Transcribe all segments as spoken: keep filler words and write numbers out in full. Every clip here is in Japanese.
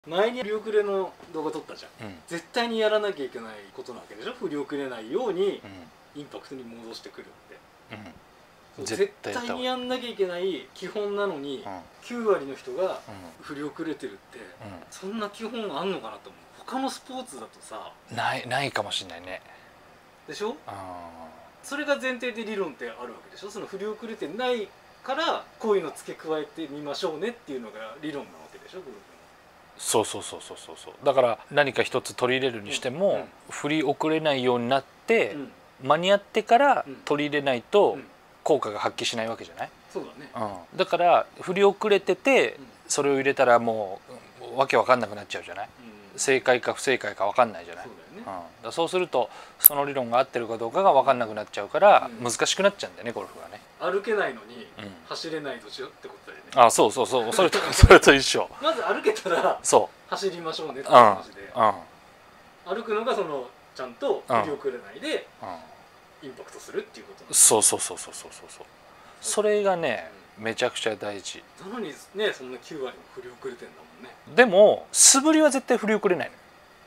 前に振り遅れの動画撮ったじゃん、 うん、 絶対にやらなきゃいけないことなわけでしょ。振り遅れないようにインパクトに戻してくるって、うん、絶対にやんなきゃいけない基本なのに、うん、きゅうわりの人が振り遅れてるって、うん、そんな基本あんのかなと思う。他のスポーツだとさないないかもしれないね。 でしょ。それが前提で理論ってあるわけでしょ。その振り遅れてないからこういうの付け加えてみましょうねっていうのが理論なわけでしょ、ゴルフの。 そうそうそうそうそうそう。だから何か一つ取り入れるにしても、うん、振り遅れないようになって、うん、間に合ってから取り入れないと効果が発揮しないわけじゃない。 そうだね、 うん、だから振り遅れててそれを入れたらもうわけわかんなくなっちゃうじゃない、うん、正解か不正解かわかんないじゃない。そうだよね、うん、だそうするとその理論が合ってるかどうかがわかんなくなっちゃうから難しくなっちゃうんだよね、ゴルフがね。 歩けないのに走れないとしようってことだよね。 あ、そうそうそう、それとそれと一緒。 まず歩けたらそう走りましょうねって話で、うんうん、歩くのがそのちゃんと振り遅れないでインパクトするっていうことなんです。 そうそうそうそうそうそう。それがね、うん、めちゃくちゃ大事なのにね、そんなきゅうわりも振り遅れてんだもんね。 でも素振りは絶対振り遅れないの。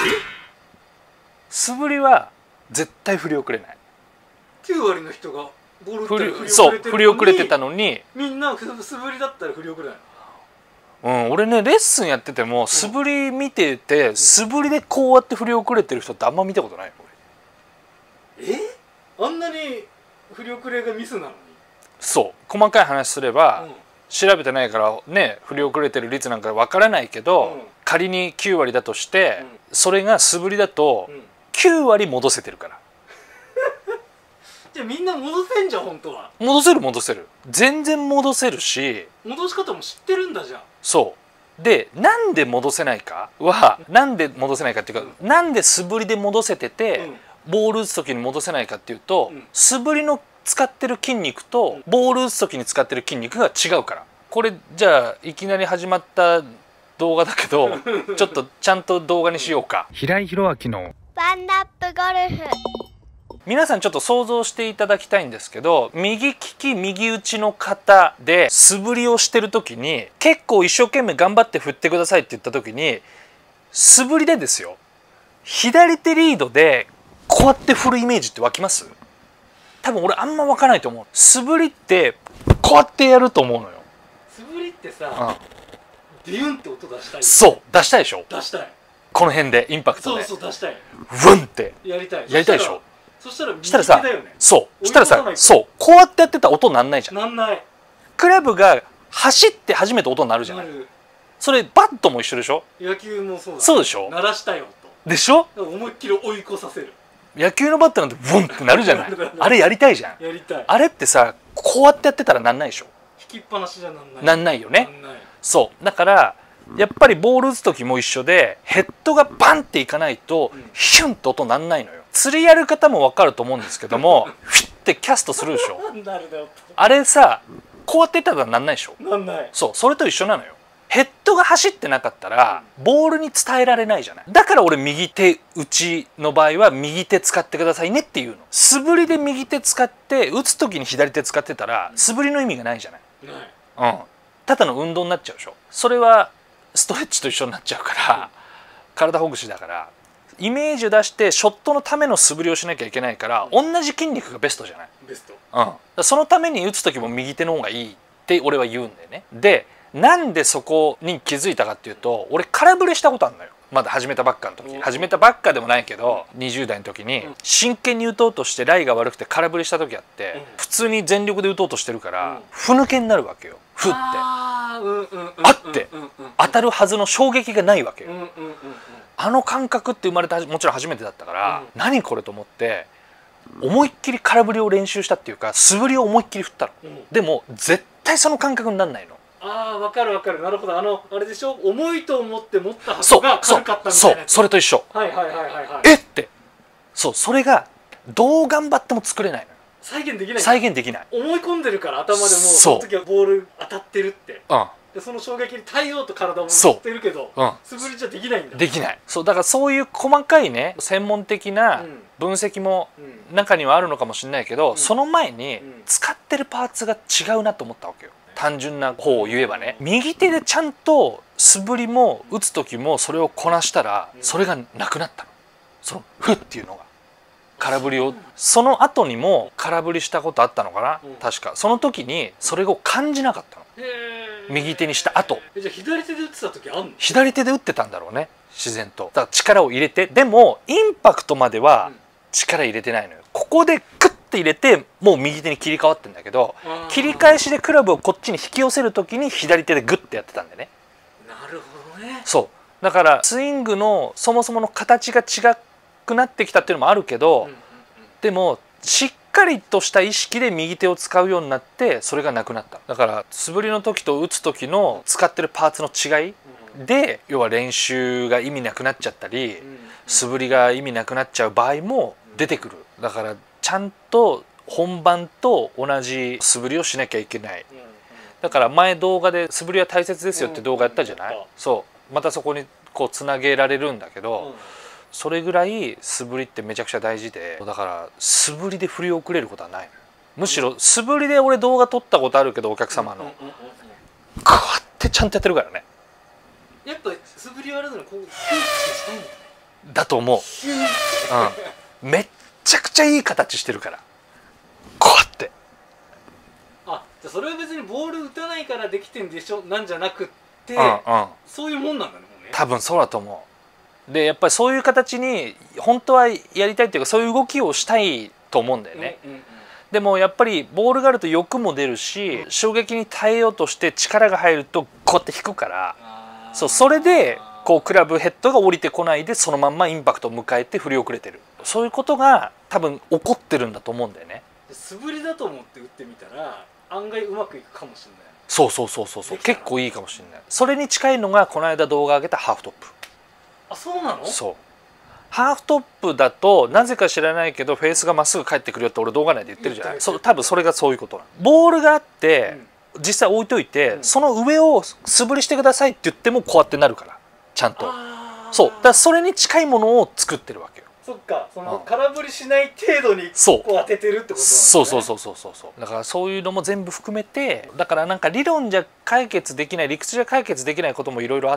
素振りは絶対振り遅れない。 きゅうわりの人がボール打ったらそう振り遅れてたのにみんな素振りだったら振り遅れないの。うん、俺ねレッスンやってても素振り見てて、うん、素振りでこうやって振り遅れてる人ってあんま見たことない。 俺えあんなに振り遅れがミスなのに。 そう細かい話すれば、うん、調べてないからね振り遅れてる率なんかわからないけど、うん、仮にきゅうわりだとして、うん、それが素振りだと、うん、きゅうわり戻せてるから。 じゃあみんな戻せんじゃん。本当は戻せる戻せる全然戻せるし、 戻し方も知ってるんだじゃん。 そうでなんで戻せないかはなんで戻せないかっていうか、うん、なんで素振りで戻せてて、うん、ボール打つ時に戻せないかっていうと、うん、素振りの使ってる筋肉とボール打つ時に使ってる筋肉が違うから。これじゃあいきなり始まった動画だけどちょっとちゃんと動画にしようか。平井宏明のワンダップゴルフ。 皆さんちょっと想像していただきたいんですけど、右利き右打ちの方で素振りをしてる時に結構一生懸命頑張って振ってくださいって言った時に素振りでですよ、左手リードでこうやって振るイメージって湧きます？多分俺あんま湧かないと思う。素振りってこうやってやると思うのよ。 素振りってさ、うん、ビュンって音出したい。 そう出したいでしょ。 出したい。 この辺でインパクトでそうそう出したい。 ウンってやりたい。 やりたいでしょ。 そしたら右手だよね。 そうしたらさそうこうやってやってたら音なんないじゃん。 なんない。 クラブが走って初めて音になるじゃない。それバットも一緒でしょ。 野球もそうだ。 そうでしょ。 鳴らしたい音でしょ。 思いっきり追い越させる。 野球のバットなんてブンってなるじゃないあれやりたいじゃん。 やりたい。 あれってさこうやってやってたらなんないでしょ。 引きっぱなしじゃなんない。 なんないよね。そうだからやっぱりボール打つ時も一緒でヘッドがバンっていかないとヒュンって音なんないのよ。釣りやる方も分かると思うんですけどもフィッてキャストするでしょ。あれさこうやってやったらなんないでしょ。 なんない。 そうそれと一緒なのよ。ヘッドが走ってなかったらボールに伝えられないじゃない。だから俺右手打ちの場合は右手使ってくださいねっていうの。素振りで右手使って打つ時に左手使ってたら素振りの意味がないじゃない。ない、うん、ただの運動になっちゃうでしょ。それはストレッチと一緒になっちゃうから体ほぐしだからイメージを出してショットのための素振りをしなきゃいけないから同じ筋肉がベストじゃない。 ベスト、 うん、そのために打つ時も右手の方がいいって俺は言うんだよね。でなんでそこに気づいたかっていうと俺空振りしたことあるのよ。まだ始めたばっかの時。始めたばっかでもないけどにじゅう代の時に真剣に打とうとしてライが悪くて空振りした時あって普通に全力で打とうとしてるからふぬけになるわけよ。ふってあって当たるはずの衝撃がないわけよ。あの感覚って生まれたもちろん初めてだったから何これと思って思いっきり空振りを練習したっていうか素振りを思いっきり振ったの。でも絶対その感覚にならないの。 ああ分かる分かる。なるほど。あのあれでしょ。重いと思って持った箱が軽かったみたいな。 そうそれと一緒。 はいはいはいはいはい。 えってそうそれがどう頑張っても作れないのよ。 再現できない。 再現できない。 思い込んでるから頭でもその時はボール当たってるって。 うん。 でその衝撃に耐えようと体も持ってるけど、うん、素振りじゃできないんだ。 できない。そうだからそういう細かいね専門的な分析も中にはあるのかもしれないけど、うん、その前に使ってるパーツが違うなと思ったわけよ。単純な方を言えばね、右手でちゃんと素振りも打つ時もそれをこなしたらそれがなくなったの。そのフッっていうのが空振りをその後にも空振りしたことあったのかな、うん、確かその時にそれを感じなかったの。右手にした後。 じゃあ左手で打ってた時あんの？ 左手で打ってたんだろうね、自然と。だから力を入れて、でもインパクトまでは力入れてないのよ。ここでクッて入れてもう右手に切り替わってんだけど、切り返しでクラブをこっちに引き寄せる時に左手でグッてやってたんでね。 なるほどね。 そうだからスイングのそもそもの形が違くなってきたっていうのもあるけど、でもしっかりとした意識で右手を使うようになってそれがなくなった。だから素振りの時と打つ時の使ってるパーツの違いで、要は練習が意味なくなっちゃったり素振りが意味なくなっちゃう場合も出てくる。だからちゃんと本番と同じ素振りをしなきゃいけない。だから前動画で素振りは大切ですよって動画やったじゃない。そうまたそこにこうつなげられるんだけど、それぐらい素振りってめちゃくちゃ大事で、だから素振りで振り遅れることはない。むしろ素振りで俺動画撮ったことあるけど、お客様のこうやってちゃんとやってるからね。 やっぱ素振りやるのにこうヒュッてしたいんだね。 だと思う。うん、めっちゃくちゃいい形してるからこうやって。 あ、じゃあそれは別にボール打たないからできてんでしょなんじゃなくって、 うんうん、 そういうもんなんだね。 多分そうだと思う。でやっぱりそういう形に本当はやりたいっていうか、そういう動きをしたいと思うんだよね。うんうんうん、でもやっぱりボールがあると欲も出るし、うん、衝撃に耐えようとして力が入るとこうやって引くから、そうそれでこうクラブヘッドが降りてこないでそのまんまインパクトを迎えて振り遅れてる。そういうことが多分起こってるんだと思うんだよね。 素振りだと思って打ってみたら案外うまくいくかもしれない。 そうそうそうそうそう、結構いいかもしれない。それに近いのがこの間動画上げたハーフトップ。 あ、そうなの？ そう。ハーフトップだとなぜか知らないけどフェースがまっすぐ返ってくるよって俺動画内で言ってるじゃない。そう、多分それがそういうことなの。ボールがあって、うん、実際置いといて、うん、その上を素振りしてくださいって言ってもこうやってなるからちゃんと。そうだからそれに近いものを作ってるわけよ。 そっか、その空振りしない程度にこう当ててるってことなんだね。 そうそうそうそうそうそう。だからそういうのも全部含めて、だからなんか理論じゃ解決できない、理屈じゃ解決できないこともいろいろあって、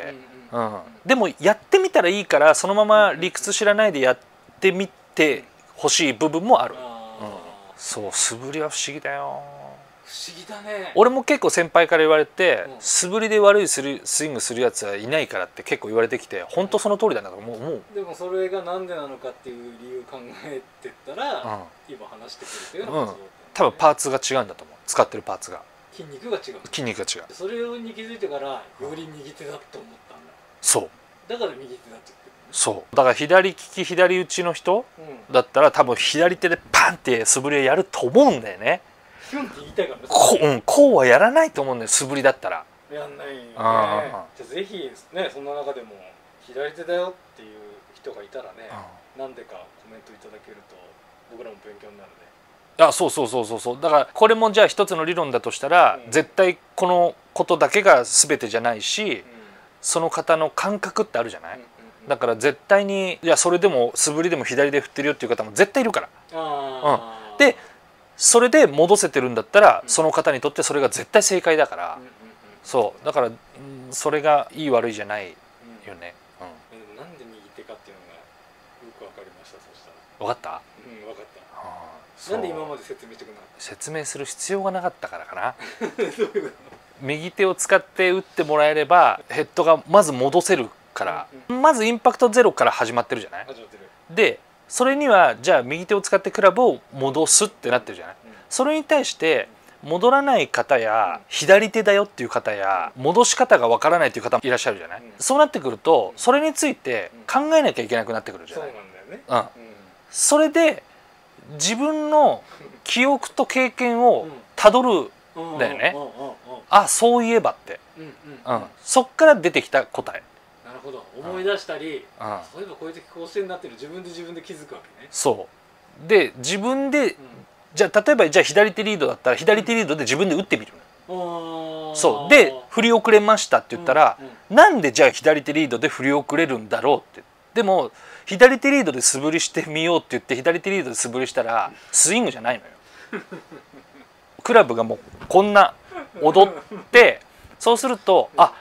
うん、でもやってみたらいいからそのまま理屈知らないでやってみてほしい部分もある。うん、そう素振りは不思議だよ。 不思議だね。 俺も結構先輩から言われて、うん、素振りで悪いスイングするやつはいないからって結構言われてきて、本当その通りだなと思う。もうでもそれがなんでなのかっていう理由考えてったら、うん、今話してくれてるのが、ね、うん、多分パーツが違うんだと思う。使ってるパーツが、 筋肉が違う。 筋肉が違う。 それに気づいてからより右手だと思ったんだ。 そうだから右手だって言ってる、ね、 そうだから左利き左打ちの人、うん、だったら多分左手でパンって素振りをやると思うんだよね。 ヒュンって言いたいからね。 こう、うん、こうはやらないと思うんだよ素振りだったら。 やんないよね。じゃあぜひね、そんな中でも左手だよっていう人がいたらね、うん、なんでかコメントいただけると僕らも勉強になるね。 あ、そうそうそうそうそう。だからこれもじゃあ一つの理論だとしたら、うん、絶対このことだけが全てじゃないし、うん、その方の感覚ってあるじゃない。うんうんうん、だから絶対にいやそれでも素振りでも左で振ってるよっていう方も絶対いるから。あ、うん、でそれで戻せてるんだったら、うん、その方にとってそれが絶対正解だから、うんうんうん、そうだから、うん、それがいい悪いじゃないよね。 うん、でもなんで右手かっていうのがよく分かりました。そしたら分かった？ うん、分かった。はあ、なんで今まで説明してくれなかった？ 説明する必要がなかったからかな。どういうこと？右手を使って打ってもらえればヘッドがまず戻せるから、うんうん、まずインパクトゼロから始まってるじゃない。始まってる。でそれにはじゃあ右手を使ってクラブを戻すってなってるじゃない。うん、それに対して戻らない方や、うん、左手だよっていう方や、うん、戻し方がわからないっていう方もいらっしゃるじゃない。うん、そうなってくるとそれについて考えなきゃいけなくなってくるじゃない。そうなんだよね。うん、うん、それで自分の記憶と経験をたどるんだよね。あ、そういえばって、うんうんうん、そっから出てきた答え。 なるほど、思い出したり、うん、そういえばこういう時こうしてになってる、自分で自分で気づくわけね。 そうで自分で、うん、じゃあ例えばじゃあ左手リードだったら左手リードで自分で打ってみる、うん、そうで振り遅れましたって言ったら、うんうん、なんでじゃあ左手リードで振り遅れるんだろうって。でも左手リードで素振りしてみようって言って左手リードで素振りしたらスイングじゃないのよ。クラブがもうこんな踊ってそうすると、あ、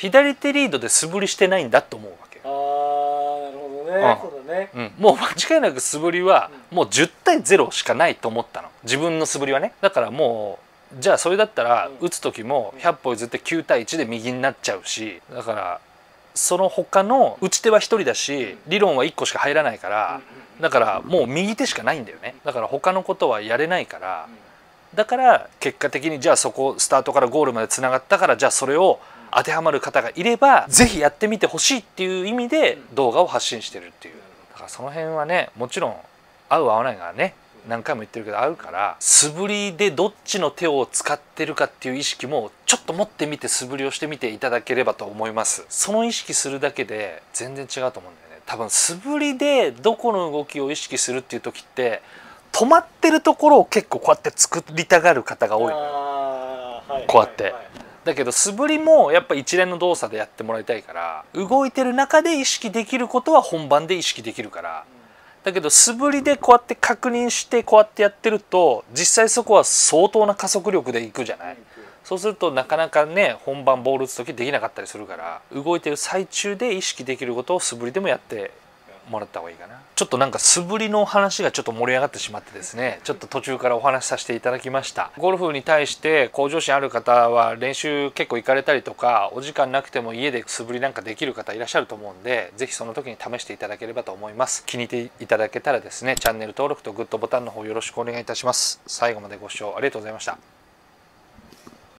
左手リードで素振りしてないんだと思うわけ。 あーなるほどね、うん、そうだね、 うん、もう間違いなく素振りはもうじゅったいゼロしかないと思ったの、自分の素振りはね。だからもうじゃあそれだったら打つ時もひゃっぽ譲ってきゅうたいいちで右になっちゃうし、だからその他の打ち手はひとりだし理論はいっこしか入らないから、だからもう右手しかないんだよね。だから他のことはやれないから、だから結果的にじゃあそこスタートからゴールまでつながったから、じゃあそれを当てはまる方がいれば是非やってみてほしいっていう意味で動画を発信してるっていう。だからその辺はね、もちろん合う合わないがね何回も言ってるけどあるから、素振りでどっちの手を使ってるかっていう意識もちょっと持ってみて素振りをしてみていただければと思います。その意識するだけで全然違うと思うんだよね。多分素振りでどこの動きを意識するっていう時って止まってるところを結構こうやって作りたがる方が多いのよ、こうやって。だけど素振りもやっぱ一連の動作でやってもらいたいから、動いてる中で意識できることは本番で意識できるから。だけど素振りでこうやって確認してこうやってやってると実際そこは相当な加速力でいくじゃない。そうするとなかなかね本番ボール打つ時できなかったりするから、動いてる最中で意識できることを素振りでもやってもらった方がいいかな。ちょっとなんか素振りの話がちょっと盛り上がってしまってですね、ちょっと途中からお話しさせていただきました。ゴルフに対して向上心ある方は練習結構行かれたりとか、お時間なくても家で素振りなんかできる方いらっしゃると思うんで、是非その時に試していただければと思います。気に入っていただけたらですね、チャンネル登録とグッドボタンの方よろしくお願いいたします。最後までご視聴ありがとうございました。